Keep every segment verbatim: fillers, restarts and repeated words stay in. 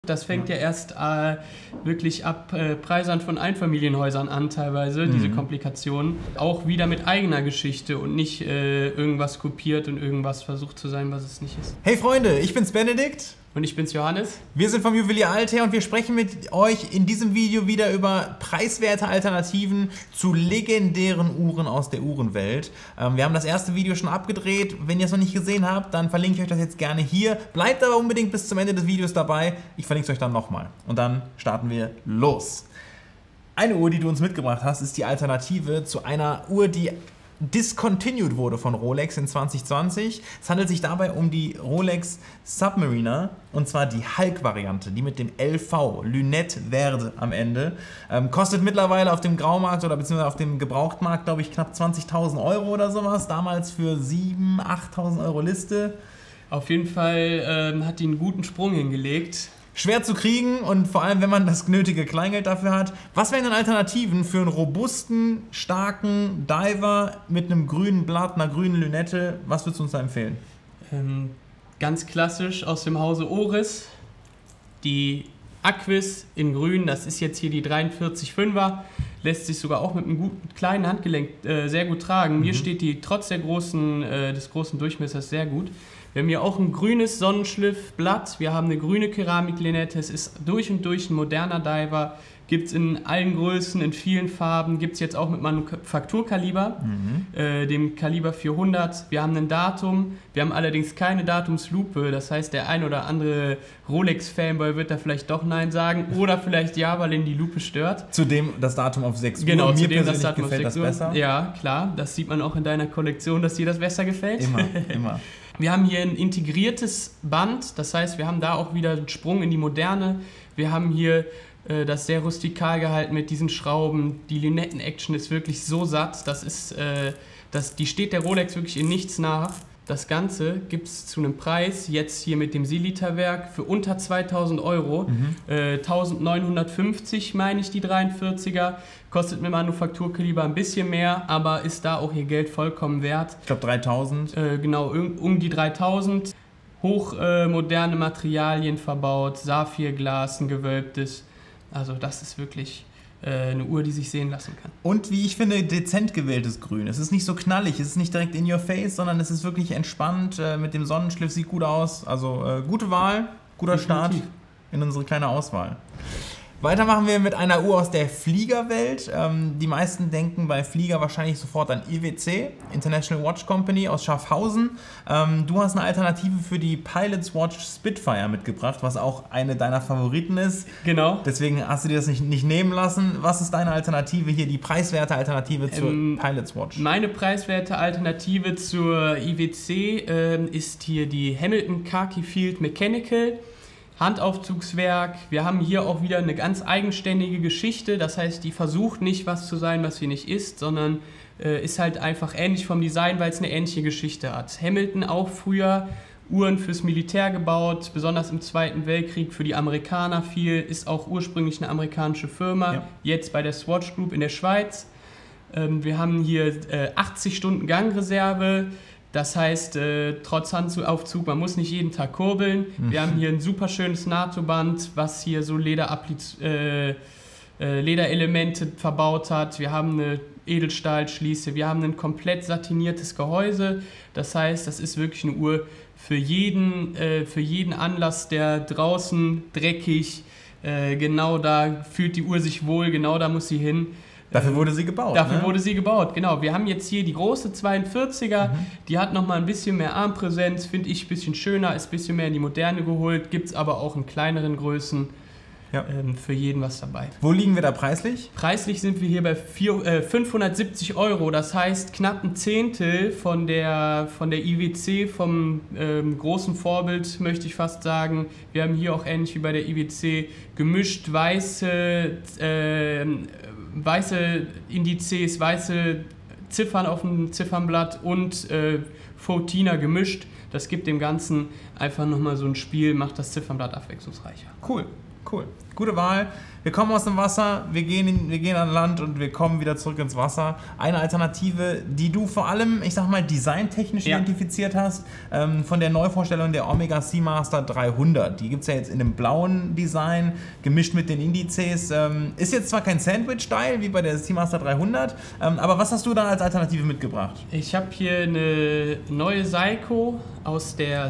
Das fängt ja erst äh, wirklich ab äh, Preisern von Einfamilienhäusern an teilweise, mhm. diese Komplikationen. Auch wieder mit eigener Geschichte und nicht äh, irgendwas kopiert und irgendwas versucht zu sein, was es nicht ist. Hey Freunde, ich bin's Benedikt. Und ich bin's Johannes. Wir sind vom Juwelier Altair und wir sprechen mit euch in diesem Video wieder über preiswerte Alternativen zu legendären Uhren aus der Uhrenwelt. Ähm, wir haben das erste Video schon abgedreht. Wenn ihr es noch nicht gesehen habt, dann verlinke ich euch das jetzt gerne hier. Bleibt aber unbedingt bis zum Ende des Videos dabei. Ich verlinke es euch dann nochmal. Und dann starten wir los. Eine Uhr, die du uns mitgebracht hast, ist die Alternative zu einer Uhr, die discontinued wurde von Rolex in zwanzig zwanzig. Es handelt sich dabei um die Rolex Submariner und zwar die Hulk-Variante, die mit dem L V, Lunette Verde am Ende. Ähm, kostet mittlerweile auf dem Graumarkt oder beziehungsweise auf dem Gebrauchtmarkt, glaube ich, knapp zwanzigtausend Euro oder sowas. Damals für siebentausend, achttausend Euro Liste. Auf jeden Fall ähm, hat die einen guten Sprung hingelegt. Schwer zu kriegen und vor allem, wenn man das nötige Kleingeld dafür hat. Was wären denn Alternativen für einen robusten, starken Diver mit einem grünen Blatt, einer grünen Lünette? Was würdest du uns da empfehlen? Ähm, ganz klassisch aus dem Hause Oris. Die Aquis in grün, das ist jetzt hier die dreiundvierzig fünfer. Lässt sich sogar auch mit einem guten, kleinen Handgelenk äh, sehr gut tragen. Mhm. Mir steht die trotz der großen, äh, des großen Durchmessers sehr gut. Wir haben hier auch ein grünes Sonnenschliffblatt, wir haben eine grüne Keramiklinette, es ist durch und durch ein moderner Diver, gibt es in allen Größen, in vielen Farben, gibt es jetzt auch mit Manufakturkaliber, mhm. äh, dem Kaliber vierhundert. Wir haben ein Datum, wir haben allerdings keine Datumslupe, das heißt, der ein oder andere Rolex-Fanboy wird da vielleicht doch Nein sagen oder vielleicht ja, weil ihn die Lupe stört. Zudem das Datum auf sechs Uhr. Genau, mir zudem persönlich das Datum gefällt auf das besser. Ja, klar, das sieht man auch in deiner Kollektion, dass dir das besser gefällt. Immer, immer. Wir haben hier ein integriertes Band, das heißt, wir haben da auch wieder einen Sprung in die Moderne. Wir haben hier äh, das sehr rustikal gehalten mit diesen Schrauben. Die Lünetten-Action ist wirklich so satt, das ist, äh, das, die steht der Rolex wirklich in nichts nach. Das Ganze gibt es zu einem Preis, jetzt hier mit dem Silita-Werk, für unter zweitausend Euro. Mhm. Äh, eintausendneunhundertfünfzig meine ich, die dreiundvierziger. Kostet mit Manufakturkaliber ein bisschen mehr, aber ist da auch ihr Geld vollkommen wert. Ich glaube dreitausend. Äh, genau, um, um die dreitausend. Hochmoderne äh, Materialien verbaut, Saphirglas, ein gewölbtes. Also das ist wirklich eine Uhr, die sich sehen lassen kann. Und wie ich finde, dezent gewähltes Grün. Es ist nicht so knallig, es ist nicht direkt in your face, sondern es ist wirklich entspannt äh, mit dem Sonnenschliff, sieht gut aus. Also äh, gute Wahl, guter Start in unsere kleine Auswahl. Weiter machen wir mit einer Uhr aus der Fliegerwelt. Ähm, die meisten denken bei Flieger wahrscheinlich sofort an I W C, International Watch Company aus Schaffhausen. Ähm, du hast eine Alternative für die Pilot's Watch Spitfire mitgebracht, was auch eine deiner Favoriten ist. Genau. Deswegen hast du dir das nicht, nicht nehmen lassen. Was ist deine Alternative hier, die preiswerte Alternative zur ähm, Pilot's Watch? Meine preiswerte Alternative zur I W C äh, ist hier die Hamilton Khaki Field Mechanical. Handaufzugswerk. Wir haben hier auch wieder eine ganz eigenständige Geschichte. Das heißt, die versucht nicht, was zu sein, was sie nicht ist, sondern äh, ist halt einfach ähnlich vom Design, weil es eine ähnliche Geschichte hat. Hamilton auch früher Uhren fürs Militär gebaut, besonders im Zweiten Weltkrieg für die Amerikaner viel, ist auch ursprünglich eine amerikanische Firma, ja. Jetzt bei der Swatch Group in der Schweiz. Ähm, wir haben hier äh, achtzig Stunden Gangreserve. Das heißt, äh, trotz Handaufzug, man muss nicht jeden Tag kurbeln. Mhm. Wir haben hier ein super schönes NATO-Band, was hier so Lederappliz äh, äh, Lederelemente verbaut hat. Wir haben eine Edelstahlschließe, wir haben ein komplett satiniertes Gehäuse. Das heißt, das ist wirklich eine Uhr für jeden, äh, für jeden Anlass, der draußen dreckig, äh, genau da fühlt die Uhr sich wohl, genau da muss sie hin. Dafür wurde sie gebaut. Dafür ne? wurde sie gebaut, genau. Wir haben jetzt hier die große zweiundvierziger, mhm. die hat nochmal ein bisschen mehr Armpräsenz, finde ich ein bisschen schöner, ist ein bisschen mehr in die Moderne geholt, gibt es aber auch in kleineren Größen, ja. ähm, für jeden was dabei. Wo liegen wir da preislich? Preislich sind wir hier bei vier, äh, fünfhundertsiebzig Euro, das heißt knapp ein Zehntel von der, von der I W C, vom ähm, großen Vorbild, möchte ich fast sagen. Wir haben hier auch ähnlich wie bei der I W C gemischt weiße, äh, weiße Indizes, weiße Ziffern auf dem Ziffernblatt und äh, Fotina gemischt. Das gibt dem Ganzen einfach nochmal so ein Spiel, macht das Ziffernblatt abwechslungsreicher. Cool, cool. Gute Wahl. wir kommen aus dem Wasser, wir gehen, in, wir gehen an Land und wir kommen wieder zurück ins Wasser. Eine Alternative, die du vor allem, ich sag mal, designtechnisch ja. identifiziert hast, ähm, von der Neuvorstellung der Omega Seamaster dreihundert. Die gibt es ja jetzt in einem blauen Design, gemischt mit den Indizes. Ähm, ist jetzt zwar kein Sandwich-Style wie bei der Seamaster dreihundert, ähm, aber was hast du dann als Alternative mitgebracht? Ich habe hier eine neue Seiko aus der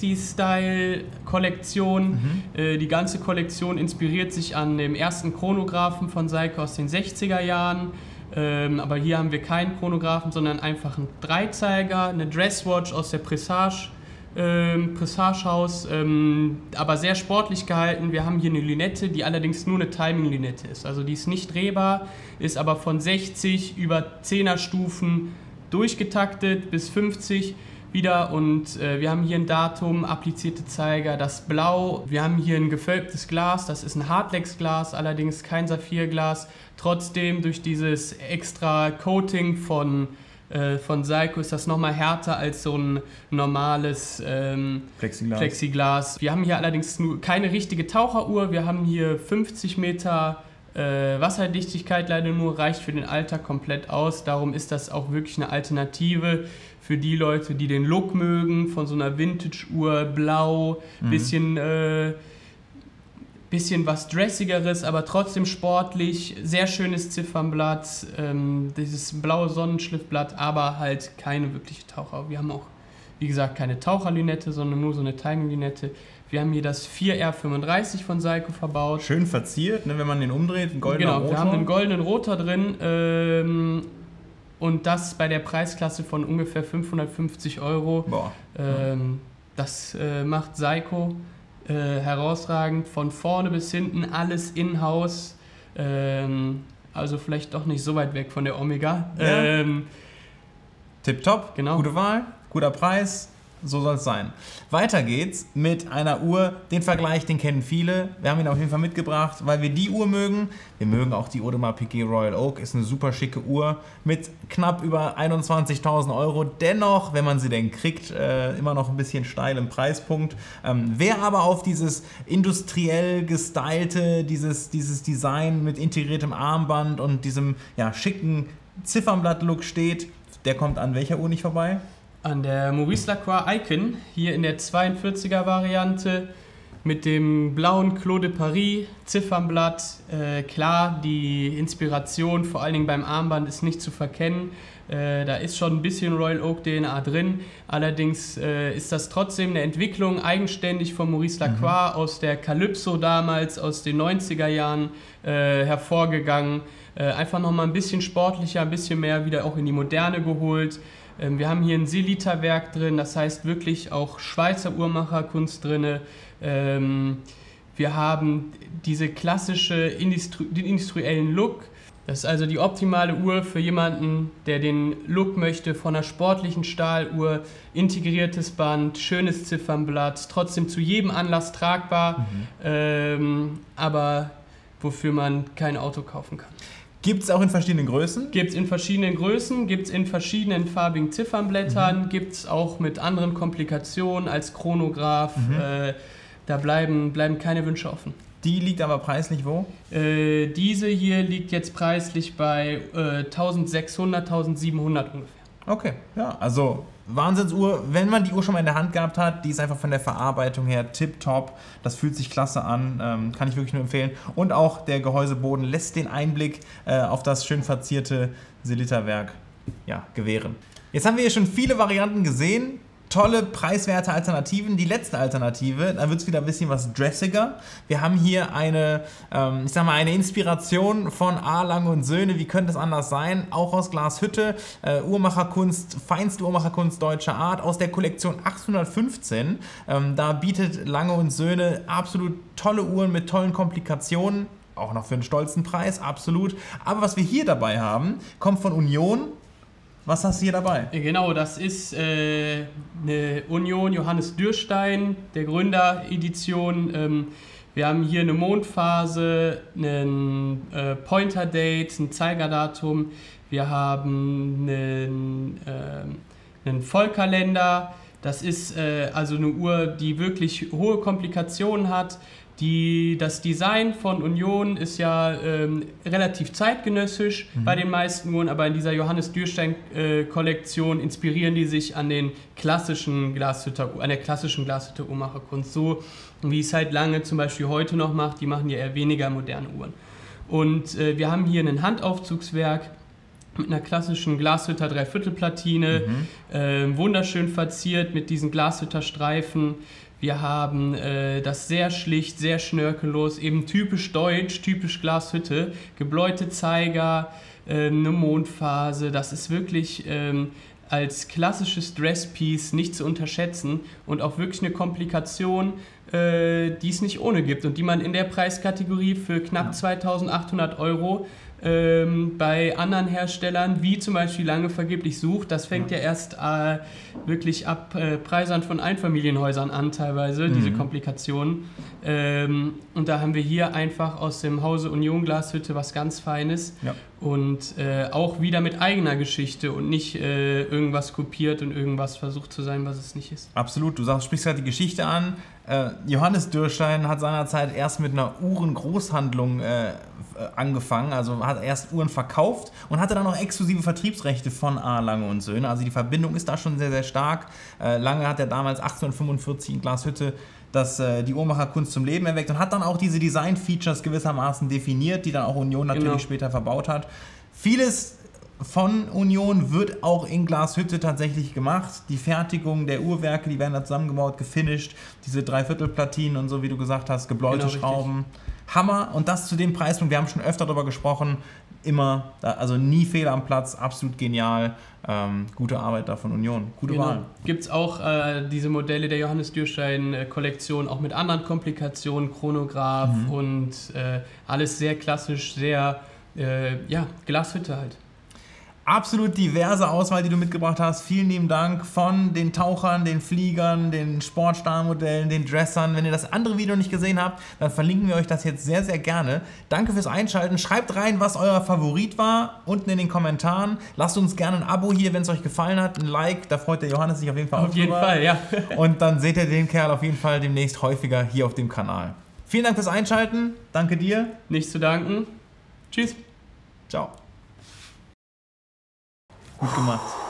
sechzig-Style-Kollektion. Mhm. Äh, die ganze Kollektion inspiriert sich an dem ersten Chronographen von Seiko aus den sechziger Jahren. Ähm, aber hier haben wir keinen Chronographen, sondern einfach einen Dreizeiger, eine Dresswatch aus der Presage, ähm, Presage-Haus, ähm, aber sehr sportlich gehalten. Wir haben hier eine Lünette, die allerdings nur eine Timing-Lünette ist. Also die ist nicht drehbar, ist aber von sechzig über zehner Stufen durchgetaktet bis fünfzig wieder, und äh, wir haben hier ein Datum, applizierte Zeiger, das Blau. Wir haben hier ein gewölbtes Glas, das ist ein Hardlex-Glas, allerdings kein Saphirglas. Trotzdem durch dieses extra Coating von, äh, von Seiko ist das nochmal härter als so ein normales ähm, Plexiglas. Plexiglas. Wir haben hier allerdings nur keine richtige Taucheruhr, wir haben hier fünfzig Meter Äh, Wasserdichtigkeit leider nur, reicht für den Alltag komplett aus. Darum ist das auch wirklich eine Alternative für die Leute, die den Look mögen, von so einer Vintage-Uhr, blau, mhm. bisschen, äh, bisschen was Dressigeres, aber trotzdem sportlich, sehr schönes Ziffernblatt, ähm, dieses blaue Sonnenschliffblatt, aber halt keine wirkliche Taucher. Wir haben auch, wie gesagt, keine Taucherlünette, sondern nur so eine Timing-Lünette. Wir haben hier das vier R fünfunddreißig von Seiko verbaut. Schön verziert, ne, wenn man den umdreht, ein goldener Rotor. Genau, wir haben einen goldenen Rotor drin, ähm, und das bei der Preisklasse von ungefähr fünfhundertfünfzig Euro. Boah. Ähm, das äh, macht Seiko äh, herausragend, von vorne bis hinten, alles in-house. Ähm, also vielleicht doch nicht so weit weg von der Omega. Ja. Ähm, Tipptopp, genau. Gute Wahl, guter Preis. So soll es sein. Weiter geht's mit einer Uhr. Den Vergleich, den kennen viele. Wir haben ihn auf jeden Fall mitgebracht, weil wir die Uhr mögen. Wir mögen auch die Audemars Piguet Royal Oak. Ist eine super schicke Uhr mit knapp über einundzwanzigtausend Euro. Dennoch, wenn man sie denn kriegt, äh, immer noch ein bisschen steil im Preispunkt. Ähm, wer aber auf dieses industriell gestylte, dieses, dieses Design mit integriertem Armband und diesem ja, schicken Ziffernblatt-Look steht, der kommt an welcher Uhr nicht vorbei? An der Maurice Lacroix Icon, hier in der zweiundvierziger Variante mit dem blauen Clos de Paris Ziffernblatt. Äh, klar, die Inspiration, vor allen Dingen beim Armband, ist nicht zu verkennen. Äh, da ist schon ein bisschen Royal Oak D N A drin. Allerdings äh, ist das trotzdem eine Entwicklung eigenständig von Maurice Lacroix, mhm. aus der Calypso damals, aus den neunziger Jahren äh, hervorgegangen. Äh, einfach nochmal ein bisschen sportlicher, ein bisschen mehr wieder auch in die Moderne geholt. Wir haben hier ein Selita-Werk drin, das heißt wirklich auch Schweizer Uhrmacherkunst drin. Wir haben diese klassische, Industri- den industriellen Look. Das ist also die optimale Uhr für jemanden, der den Look möchte von einer sportlichen Stahluhr, integriertes Band, schönes Ziffernblatt, trotzdem zu jedem Anlass tragbar, mhm. ähm, aber wofür man kein Auto kaufen kann. Gibt es auch in verschiedenen Größen? Gibt es in verschiedenen Größen, gibt es in verschiedenen farbigen Ziffernblättern, mhm. gibt es auch mit anderen Komplikationen als Chronograph. Mhm. Äh, da bleiben, bleiben keine Wünsche offen. Die liegt aber preislich wo? Äh, diese hier liegt jetzt preislich bei äh, eintausendsechshundert, eintausendsiebenhundert ungefähr. Okay, ja, also Wahnsinnsuhr. Wenn man die Uhr schon mal in der Hand gehabt hat, die ist einfach von der Verarbeitung her tipptopp. Das fühlt sich klasse an, ähm, kann ich wirklich nur empfehlen. Und auch der Gehäuseboden lässt den Einblick äh, auf das schön verzierte Selita-Werk ja, gewähren. Jetzt haben wir hier schon viele Varianten gesehen. Tolle, preiswerte Alternativen. Die letzte Alternative, da wird es wieder ein bisschen was dressiger. Wir haben hier eine, ähm, ich sag mal, eine Inspiration von A. Lange und Söhne. Wie könnte es anders sein? Auch aus Glashütte, äh, Uhrmacherkunst, feinste Uhrmacherkunst deutscher Art, aus der Kollektion achthundertfünfzehn. Ähm, da bietet Lange und Söhne absolut tolle Uhren mit tollen Komplikationen. Auch noch für einen stolzen Preis, absolut. Aber was wir hier dabei haben, kommt von Union. Was hast du hier dabei? Genau, das ist äh, eine Union Johannes Dürstein, der Gründeredition. Ähm, wir haben hier eine Mondphase, einen äh, Pointer-Date, ein Zeigerdatum. Wir haben einen, äh, einen Vollkalender. Das ist äh, also eine Uhr, die wirklich hohe Komplikationen hat, Die, das Design von Union ist ja ähm, relativ zeitgenössisch mhm. bei den meisten Uhren, aber in dieser Johannes Dürstein-Kollektion äh, inspirieren die sich an den klassischen Glashütter, an der klassischen Glashütter-Uhrmacherkunst, so wie es halt Lange zum Beispiel heute noch macht. Die machen ja eher weniger moderne Uhren. Und äh, wir haben hier ein Handaufzugswerk mit einer klassischen Glashütter Dreiviertelplatine, mhm. äh, wunderschön verziert mit diesen Glashütter-Streifen. Wir haben äh, das sehr schlicht, sehr schnörkellos, eben typisch deutsch, typisch Glashütte, gebläute Zeiger, äh, eine Mondphase. Das ist wirklich ähm, als klassisches Dresspiece nicht zu unterschätzen und auch wirklich eine Komplikation, äh, die es nicht ohne gibt und die man in der Preiskategorie für knapp ja. zweitausendachthundert Euro Ähm, bei anderen Herstellern, wie zum Beispiel Lange vergeblich sucht, das fängt ja, ja erst äh, wirklich ab äh, Preisern von Einfamilienhäusern an teilweise, mhm. diese Komplikationen. Ähm, und da haben wir hier einfach aus dem Hause Union Glashütte was ganz Feines ja. und äh, auch wieder mit eigener Geschichte und nicht äh, irgendwas kopiert und irgendwas versucht zu sein, was es nicht ist. Absolut, du sagst, sprichst gerade die Geschichte an. Äh, Johannes Dürstein hat seinerzeit erst mit einer Uhrengroßhandlung äh, angefangen, also hat erst Uhren verkauft und hatte dann noch exklusive Vertriebsrechte von A. Lange und Söhne. Also die Verbindung ist da schon sehr, sehr stark. Äh, Lange hat ja damals achtzehnhundertfünfundvierzig in Glashütte das, äh, die Uhrmacherkunst zum Leben erweckt und hat dann auch diese Design-Features gewissermaßen definiert, die dann auch Union natürlich genau. später verbaut hat. Vieles von Union wird auch in Glashütte tatsächlich gemacht. Die Fertigung der Uhrwerke, die werden da zusammengebaut, gefinisht, diese Dreiviertelplatinen und so, wie du gesagt hast, gebläute genau, Schrauben. Richtig. Hammer, und das zu dem Preispunkt, wir haben schon öfter darüber gesprochen, immer, also nie Fehler am Platz, absolut genial, ähm, gute Arbeit da von Union, gute genau. Wahl. Gibt es auch äh, diese Modelle der Johannes Dürstein-Kollektion, auch mit anderen Komplikationen, Chronograph mhm. und äh, alles sehr klassisch, sehr, äh, ja, Glashütte halt. Absolut diverse Auswahl, die du mitgebracht hast. Vielen lieben Dank von den Tauchern, den Fliegern, den Sportstar-Modellen, den Dressern. Wenn ihr das andere Video nicht gesehen habt, dann verlinken wir euch das jetzt sehr, sehr gerne. Danke fürs Einschalten. Schreibt rein, was euer Favorit war, unten in den Kommentaren. Lasst uns gerne ein Abo hier, wenn es euch gefallen hat. Ein Like, da freut der Johannes sich auf jeden Fall auch Auf jeden drüber. Fall, ja. Und dann seht ihr den Kerl auf jeden Fall demnächst häufiger hier auf dem Kanal. Vielen Dank fürs Einschalten. Danke dir. Nichts zu danken. Tschüss. Ciao. Gut gemacht.